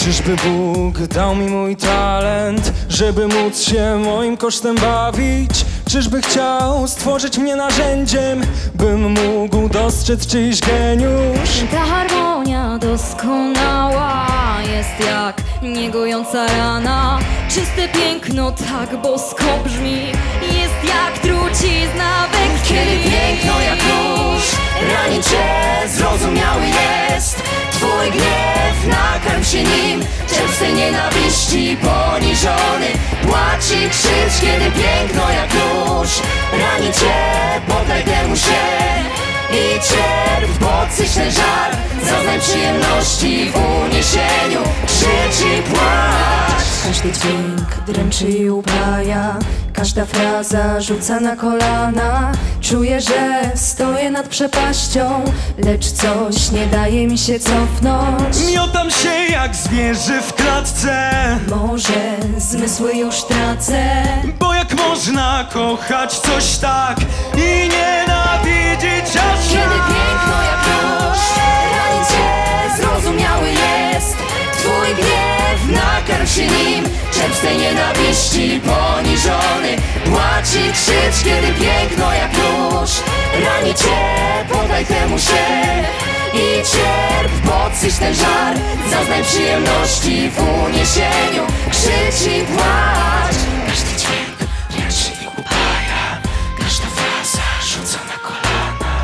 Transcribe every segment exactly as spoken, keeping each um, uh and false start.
Czyżby Bóg dał mi mój talent, żeby móc się moim kosztem bawić? Czyżby chciał stworzyć mnie narzędziem, bym mógł dostrzec czyjś geniusz? Ta harmonia doskonała jest jak niegojąca rana. Czyste piękno tak bosko brzmi, jest jak trucizna we krwi. Kiedy piękno jak nóż rani cię, zrozumiały jest twój gniew, nakarm się nim. Czerp swej nienawiści poniżony, płacz i krzycz. Kiedy piękno jak nóż rani cię, poddaj temu się i cierp, podsyć ten żar. Zaznaj przyjemności w uniesieniu, krzycz i płacz. Każdy dźwięk dręczy i upaja, każda fraza rzuca na kolana. Czuję, że stoję nad przepaścią, lecz coś nie daje mi się cofnąć. Miotam się jak zwierzę w klatce, może zmysły już tracę. bo jak można kochać coś tak i nienawidzieć aż Kiedy piękno jak nóż rani cię, zrozumiały jest twój gniew, nakarm się nim. Czerp z tej nienawiści poniżony, płacz i krzycz. Kiedy piękno jak nóż rani cię, poddaj temu się i cierp, podsyć ten żar. Zaznaj przyjemności w uniesieniu, krzycz i płacz. Każdy dźwięk dręczy i upaja, każda fraza rzuca na kolana.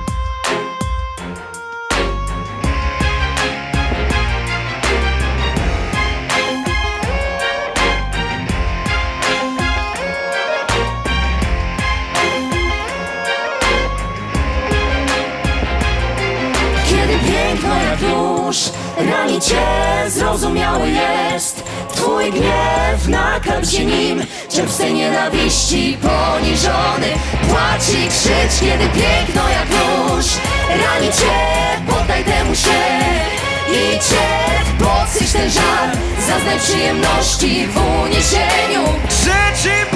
Kiedy piękno jak nóż rani cię, zrozumiały jest twój gniew, nakarm się nim. Czerp z tej nienawiści poniżony, płacz i krzycz. Kiedy piękno jak nóż rani cię, poddaj temu się i cierp, podsyć ten żar. Zaznaj przyjemności w uniesieniu, krzycz i